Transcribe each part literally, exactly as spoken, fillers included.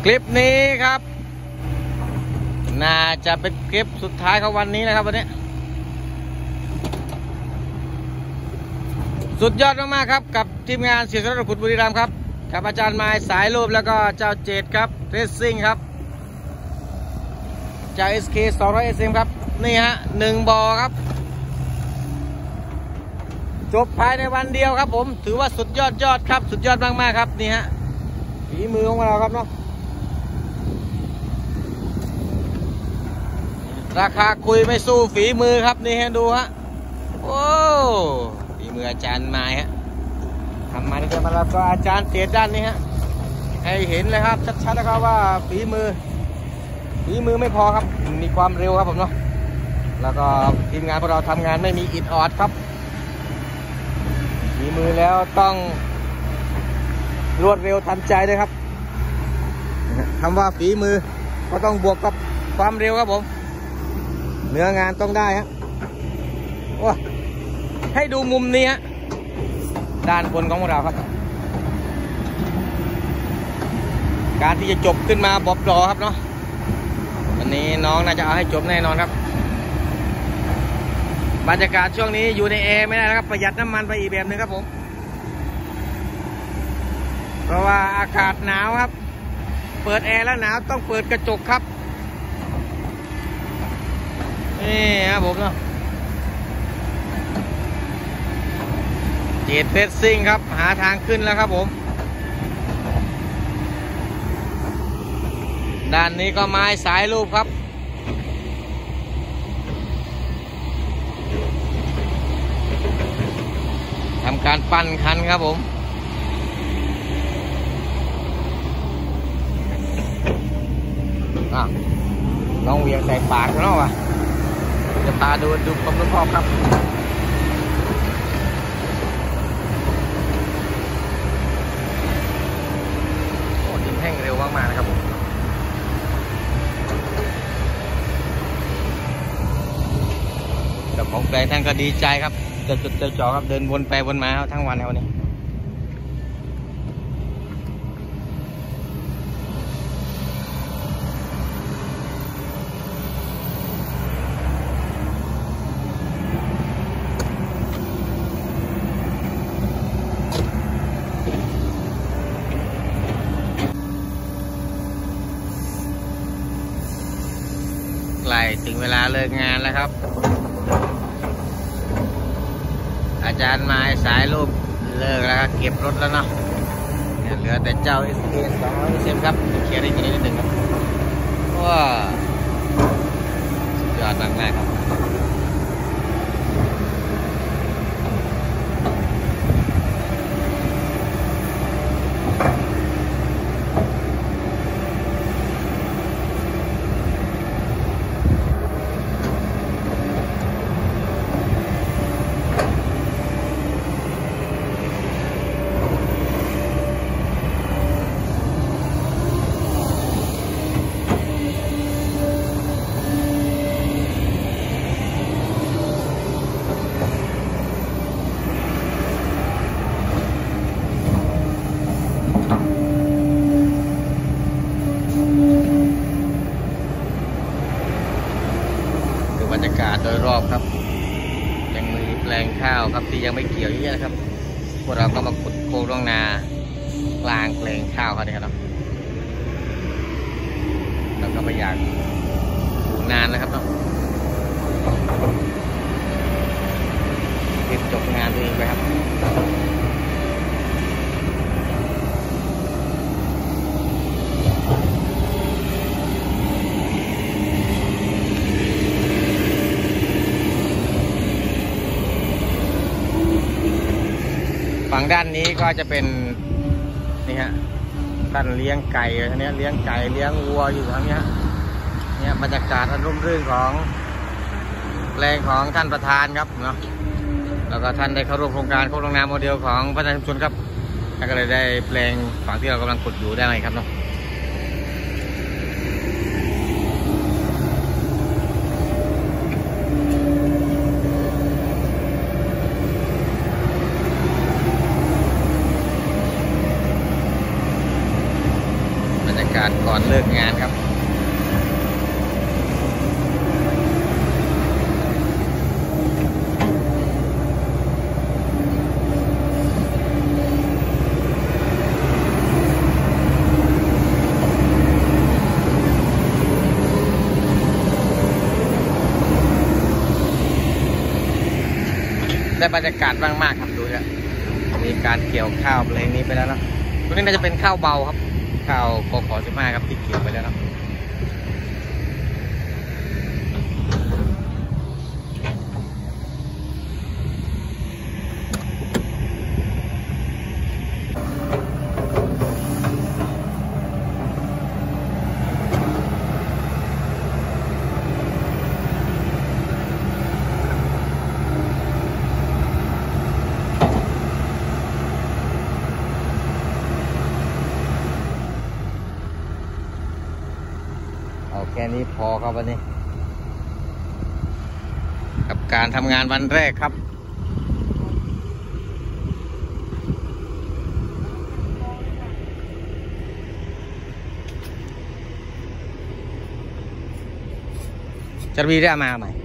คลิปนี้ครับน่าจะเป็นคลิปสุดท้ายของวันนี้นะครับวันนี้สุดยอดมากๆครับกับทีมงานเสียสละขุดบุรีรัมย์ครับกับอาจารย์ไม้สายรูปแล้วก็เจ้าเจดครับเรซซิ่งครับเจ้า เอส เค สองร้อย เอส เอ็ม ครับนี่ฮะหนึ่งบ่อครับจบภายในวันเดียวครับผมถือว่าสุดยอดยอดครับสุดยอดมากๆครับนี่ฮะฝีมือของเราครับเนาะราคาคุยไม่สู้ฝีมือครับนี่ฮะดูฮะโอ้ฝีมืออาจารย์ไม้ฮะทำมาได้มาแล้วก็อาจารย์เจดด้านนี้ฮะให้เห็นเลยครับชัดๆนะครับว่าฝีมือฝีมือไม่พอครับมีความเร็วครับผมเนาะแล้วก็ทีมงานพวกเราทำงานไม่มีอิดออดครับฝีมือแล้วต้องรวดเร็วทันใจเลยครับคำว่าฝีมือก็ต้องบวกกับความเร็วครับผมเนื้องานต้องได้ฮะโอ้ให้ดูมุมนี้ฮะด้านบนของพวกเราครับการที่จะจบขึ้นมาบอบรอครับเนาะวันนี้น้องน่าจะเอาให้จบแน่นอนครับบรรยากาศช่วงนี้อยู่ในแอร์ไม่ได้นะครับประหยัดน้ำมันไปอีกแบบนึงครับผมเพราะว่าอากาศหนาวครับเปิดแอร์แล้วหนาวต้องเปิดกระจกครับนี่ครับผมเนาะเจดเรซซิ่งครับหาทางขึ้นแล้วครับผมด้านนี้ก็ไม้สายรูปครับทำการปั้นคันครับผมน้องเวียงใส่ปากเนาะวะจะตาดูดูความรู้พอครับโอ้ดินแห้งเร็วมากๆนะครับผมเจ้าของแปลงท่านก็ดีใจครับจะจุดจะจ่อครับเดินวนไปวนมาทั้งวันครับวันนี้ใกล้ถึงเวลาเลิกงานแล้วครับอาจารย์ไม้สายรูปเลิกแล้วครับเก็บรถแล้วเนาะเหลือแต่เจ้า เอส เค สองร้อย เอส เอ็ม ครับเคลียร์ได้ทีนิดหนึ่งครับว้าสุดยอดมากๆครับบรรยากาศโดยรอบครับยังมีแปลงข้าวครับที่ยังไม่เกี่ยวเยอะนะครับพวกเราก็มาขุดโครงร่องนากลางแปลงข้าวเขาเนี่ยครับเราก็ไม่อยากอยู่นานนะครับเนาะรีบจบงานตัวเองไปครับฝั่งด้านนี้ก็จะเป็นนี่ฮะท่านเลี้ยงไก่ท่านนี้เลี้ยงไก่เลี้ยงวัวอยู่ทางนี้เนี่ยบรรยากาศอันร่มรื่นของแปลงของท่านประธานครับเนาะแล้วก็ท่านได้เข้าร่วมโครงการโครงการโมเดลของพัฒนาชุมชนครับท่านก็เลยได้แปลงฝั่งที่เรากำลังขุดอยู่ได้ไหมครับเนาะากาศก่อนเลิกงานครับได้บรรยากาศมากๆครับดูครับมีการเกี่ยวข้าวเพลงนี้ไปแล้วเนาะตัวนี้น่าจะเป็นข้าวเบาครับข้าวกขสิบห้าครับที่เกี่ยวไปแล้วเนาะแค่นี้พอครับวันนี้กับการทำงานวันแรกครับจะมีได้มาไหม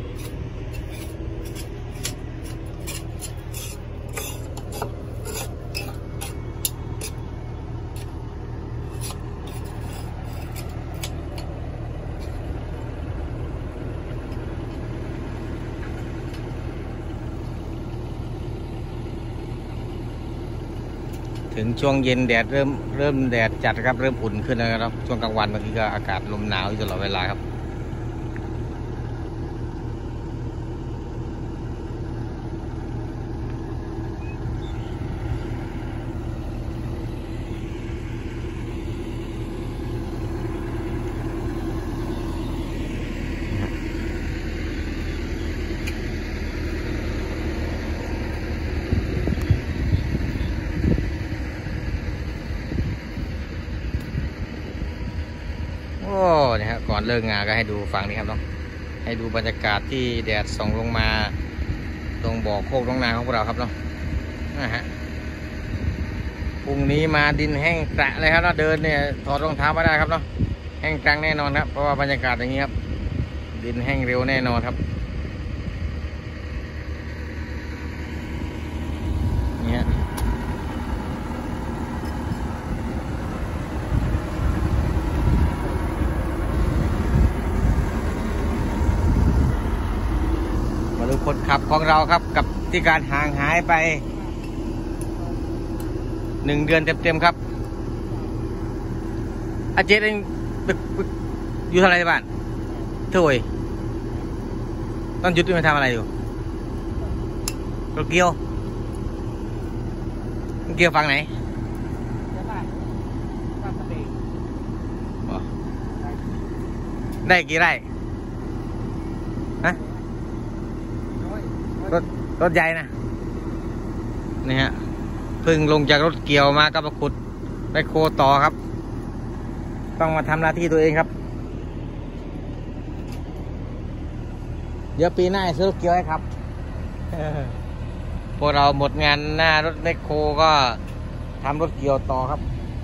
ถึงช่วงเย็นแดดเริ่มเริ่มแดดจัดครับเริ่มอุ่นขึ้นแล้วครับช่วงกลางวันเมื่อกี้ก็อากาศลมหนาวอยู่ตลอดเวลาครับโอ้เนี่ยครับก่อนเลิกงานก็ให้ดูฝั่งนี้ครับเนาะให้ดูบรรยากาศที่แดดส่องลงมาตรงบ่อโคกน้องนาของพวกเราครับเนาะนะฮะพรุ่งนี้มาดินแห้งแกะเลยครับเนาะเดินเนี่ยถอดรองเท้าไม่ได้ครับเนาะแห้งกลางแน่นอนครับเพราะว่าบรรยากาศอย่างนี้ครับดินแห้งเร็วแน่นอนครับเนี่ยคนขับของเราครับกับที่การห่างหายไปหนึ่งเดือนเต็มๆครับอาเจตเองอยู่ทำอะไรบ้านเท่าไหร่ตอนหยุดที่มาทำอะไรอยู่รถเกี่ยวเกี่ยวฝั่งไหนได้กี่ไร่ฮะรถรถใหญ่นะนี่ฮะเพิ่งลงจากรถเกี่ยวมาก็มาขุดไปโคต่อครับต้องมาทำหน้าที่ตัวเองครับเดี๋ยวปีหน้าซื้อรถเกี่ยวให้ครับพวกเราหมดงานหน้ารถแมคโครก็ทำรถเกี่ยวต่อครับ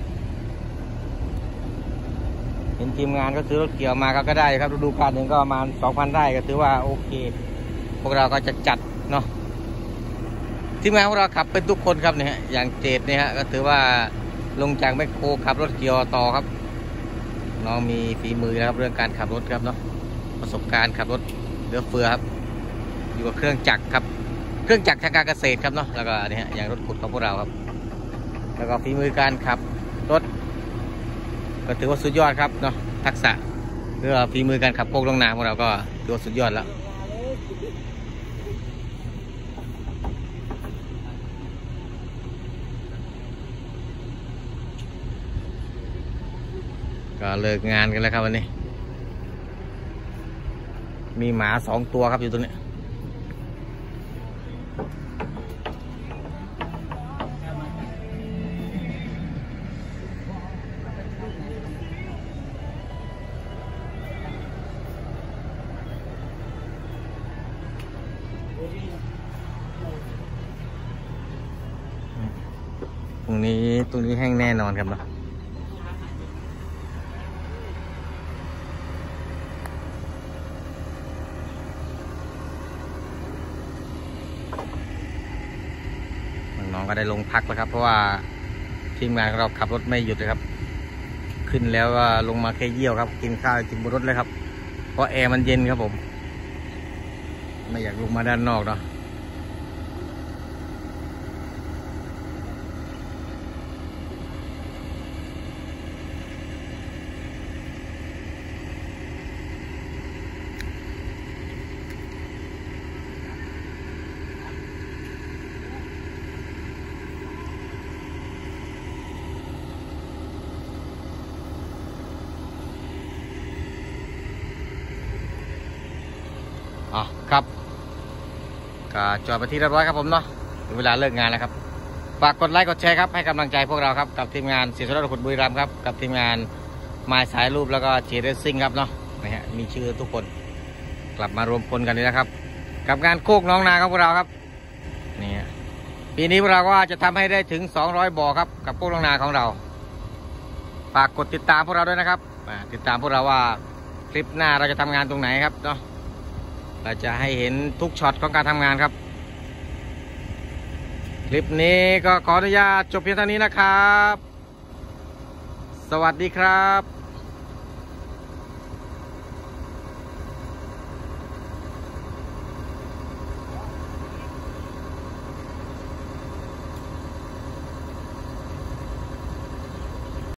เห็นทีมงานก็ซื้อรถเกี่ยวมาก็ได้ครับฤดูกาลหนึ่งก็ประมาณสองพันไร่ก็ถือว่าโอเคพวกเราก็จะจัดเนาะทีมงานของเราขับเป็นทุกคนครับเนี่ยอย่างเจดเนี่ยฮะก็ถือว่าลงจากแมคโครขับรถเกี่ยวต่อครับน้องมีฝีมือนะครับเรื่องการขับรถครับเนาะประสบการณ์ขับรถเรือเฟือครับอยู่กับเครื่องจักรครับเครื่องจักรทางการเกษตรครับเนาะแล้วก็เนี่ยอย่างรถขุดของพวกเราครับแล้วก็ฝีมือการขับรถก็ถือว่าสุดยอดครับเนาะทักษะเรื่องฝีมือการขับโคกลงนาของเราก็ถือว่าสุดยอดแล้วก็เลิกงานกันแล้วครับวันนี้มีหมาสองตัวครับอยู่ตรงนี้ตรงนี้ตรงนี้แห้งแน่นอนครับเนาะก็ได้ลงพักแล้วครับเพราะว่าทีมงานของเราขับรถไม่หยุดเลยครับขึ้นแล้วก็ลงมาแค่เยี่ยวครับกินข้าวกินบนรถเลยครับเพราะแอร์มันเย็นครับผมไม่อยากลงมาด้านนอกเนาะอ๋อครับก็จอดไปที่เรียบร้อยครับผมเนาะถึงเวลาเลิกงานแล้วครับฝากกดไลค์กดแชร์ครับให้กำลังใจพวกเราครับกับทีมงานเสียสละขุดบุรีรัมย์ครับกับทีมงานมายสายรูปแล้วก็เจเรซิ่งครับเนาะนะฮะมีชื่อทุกคนกลับมารวมพลกันนี่นะครับกับงานโคกน้องนาของพวกเราครับนี่ปีนี้พวกเราก็จะทำให้ได้ถึงสองร้อยบ่อครับกับโคกน้องนาของเราฝากกดติดตามพวกเราด้วยนะครับติดตามพวกเราว่าคลิปหน้าเราจะทำงานตรงไหนครับเนาะเราจะให้เห็นทุกช็อตของการทำงานครับคลิปนี้ก็ขออนุญาตจบเพียงเท่านี้นะครับสวัสดีครับ